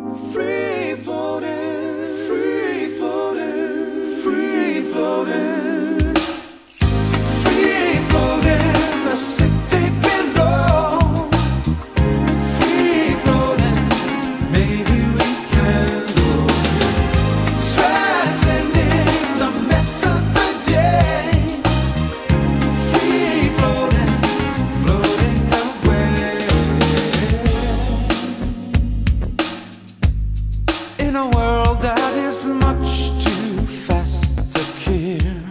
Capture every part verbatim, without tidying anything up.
Free floating, free floating, free floating, free floating, the city below. Free floating, maybe we can go. Transcending the mess of the day. Free floating, floating away. In a world that is much too fast to care,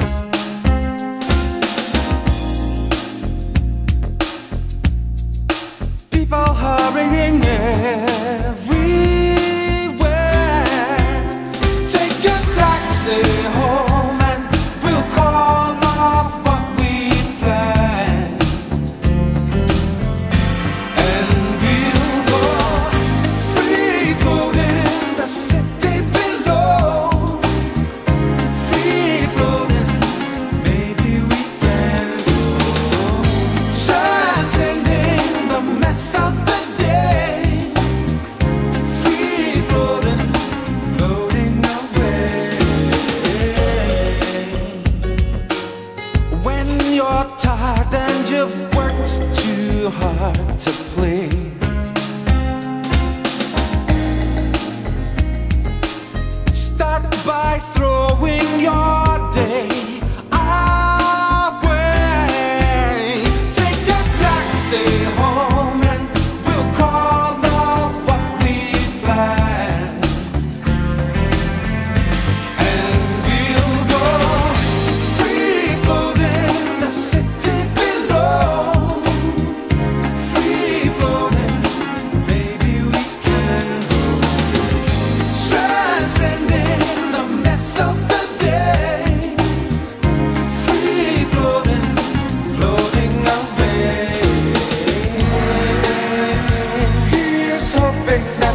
people hurrying everywhere. Take a taxi home and we'll call off what we planned, and we'll go free floating the city below. Free floating, maybe we can go. Transcending the mess of the day. Free floating, floating away. When you're tired and you've worked too hard to play, start by throwing your day away. Take a taxi home and we'll call off what we planned, and we'll go free floating the city below. Free floating, maybe we can go. Transcending the mess of the day. Free floating, floating away. Here's hoping.